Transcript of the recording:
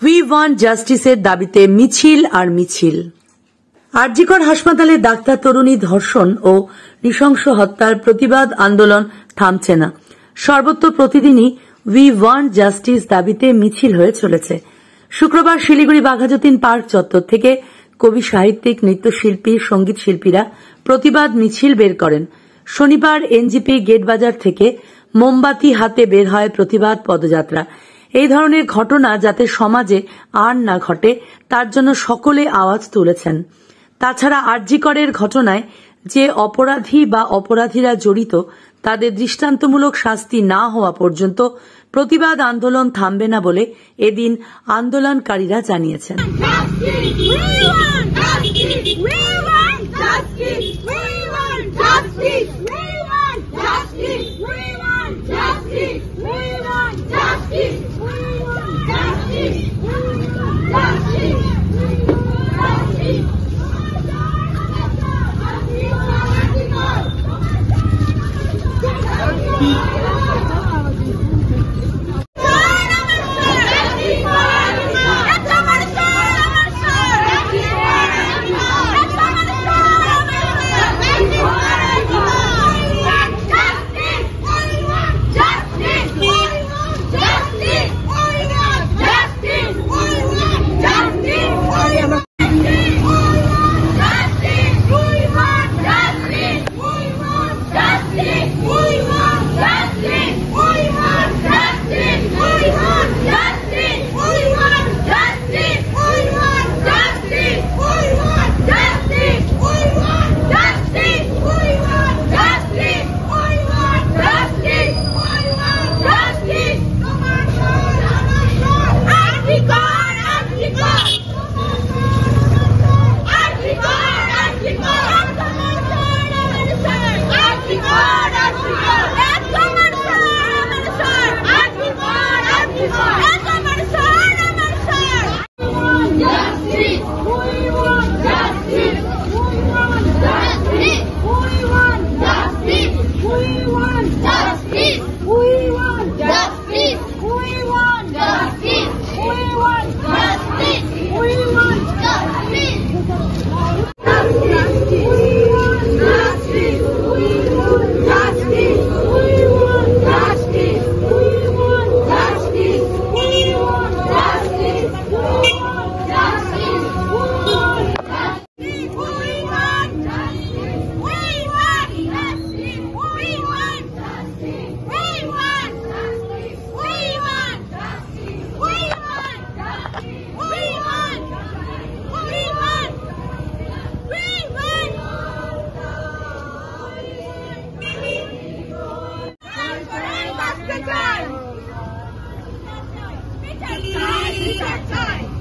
We want জাস্টিসের দাবিতে মিছিল আর মিছিল। আরজিকর হাসপাতালে ডাক্তার তরুণী ধর্ষণ ও নৃশংস হত্যার প্রতিবাদ আন্দোলন থামছে না। সর্বত্র প্রতিদিনই উই ওয়ান্ট জাস্টিস দাবিতে মিছিল হয়ে চলেছে। শুক্রবার শিলিগুড়ি বাঘাযতীন পার্ক চত্বর থেকে কবি, সাহিত্যিক, নৃত্যশিল্পী, সঙ্গীত শিল্পীরা প্রতিবাদ মিছিল বের করেন। শনিবার এনজিপি গেটবাজার থেকে মোমবাতি হাতে বের হয় প্রতিবাদ পদযাত্রা। এই ধরনের ঘটনা যাতে সমাজে আর না ঘটে তার জন্য সকলে আওয়াজ তুলেছেন। তাছাড়া আরজিকরের ঘটনায় যে অপরাধী বা অপরাধীরা জড়িত তাদের দৃষ্টান্তমূলক শাস্তি না হওয়া পর্যন্ত প্রতিবাদ আন্দোলন থামবে না বলে এদিন আন্দোলনকারীরা জানিয়েছেন। Time.